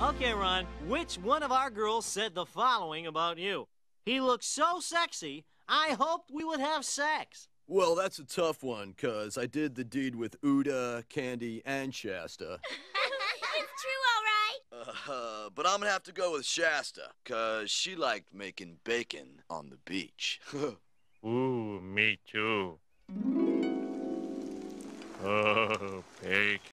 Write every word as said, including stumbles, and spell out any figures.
Okay, Ron, which one of our girls said the following about you? He looks so sexy, I hoped we would have sex. Well, that's a tough one, 'cause I did the deed with Uda, Candy, and Shasta. It's true, all right. Uh, but I'm gonna have to go with Shasta, 'cause she liked making bacon on the beach. Ooh, me too. Oh, bacon.